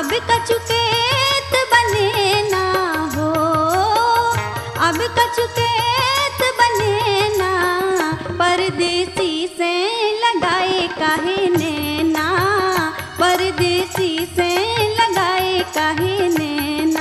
अब कचुकेत बने ना हो, अब कचुकेत बने ना, परदेसी से लगाए काहे नैना, परदेसी से लगाए काहे नैना।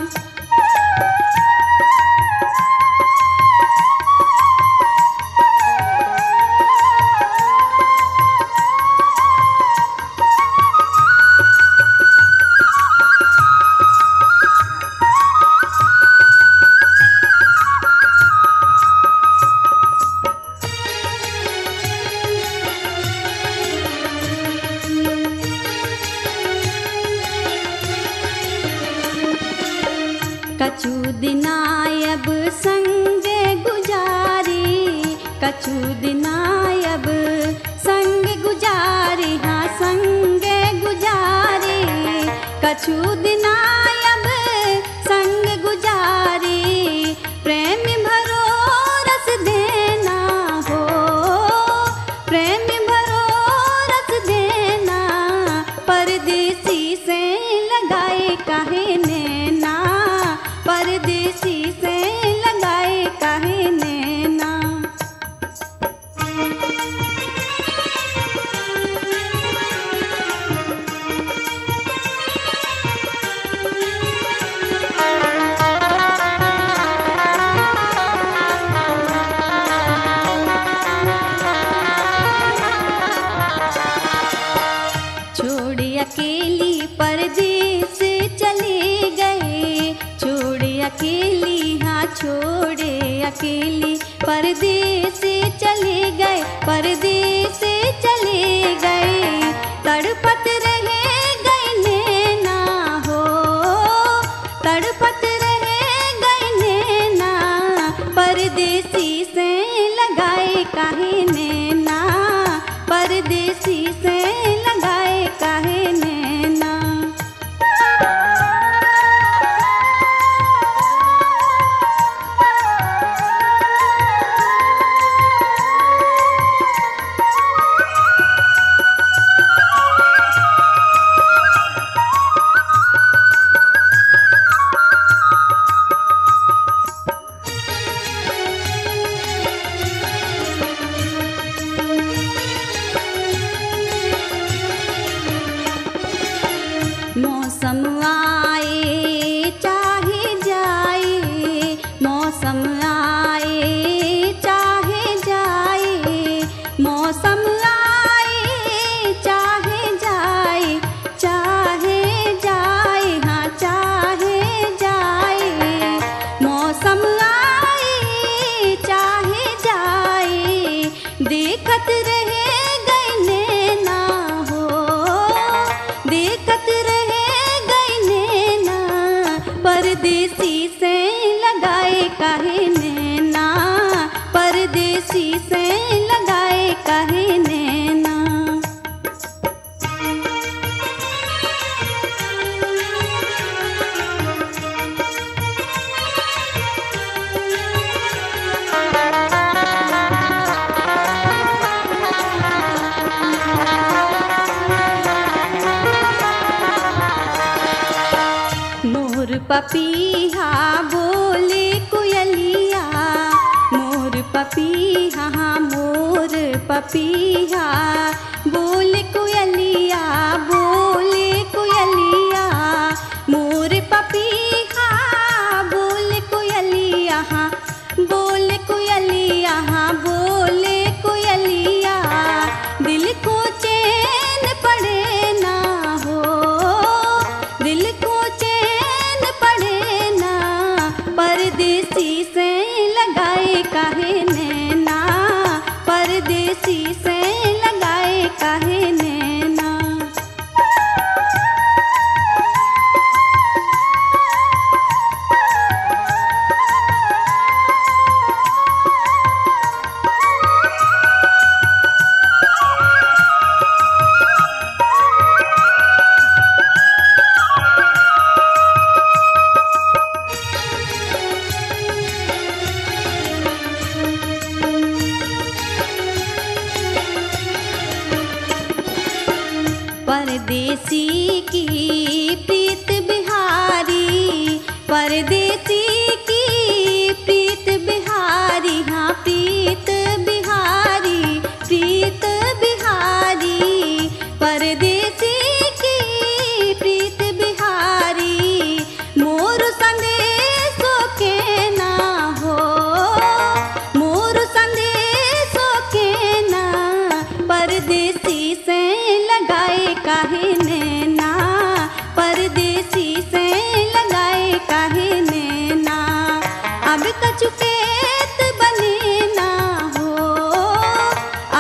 कछु दिनायब संग गुजारी, कछु दिनायब संग गुजारी, हाँ संग गुजारी, कछु दिनायब संग गुजारी, प्रेम भरो रस देना हो, प्रेम भरो रस देना, परदेसी से लगाए काहे नैना, परदेसी से लगाए काहे नैना। छोड़ी अकेली परदेस चले गए, छोड़े अकेली, हाँ छोड़े अकेली, परदेस चले गए, परदेस चले गए, तड़पत रहे गए नैना हो, तड़पत रहे गए नैना, परदेसी से लगाए काहे नैना, परदेसी से लगाए काहे नैना। मौसम आए चाहे जाए, मौसम आए चाहे जाए, मौसम आए चाहे जाए, चाहे जाए, हाँ चाहे जाए, मौसम आए चाहे जाए, देखत रहे गए नैना हो, देखत रहे गए नैना, परदेसी से लगाए काहे नैना, परदेसी से लगाए काहे नैना। मोर पपीहा बोले कोयलिया, मोर पपीहा, मोर पपीहा बोले कोयलिया, बोले कोयलिया, मोर पपीहा बोले कोयलिया, बोले कोयलिया, बोले कोयलिया, दिल को चैन पड़े ना हो, दिल को चैन पड़े ना, परदेसी से लगाए काहे नैना, परदेसी से लगाए काहे नैना।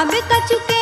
अब कछु के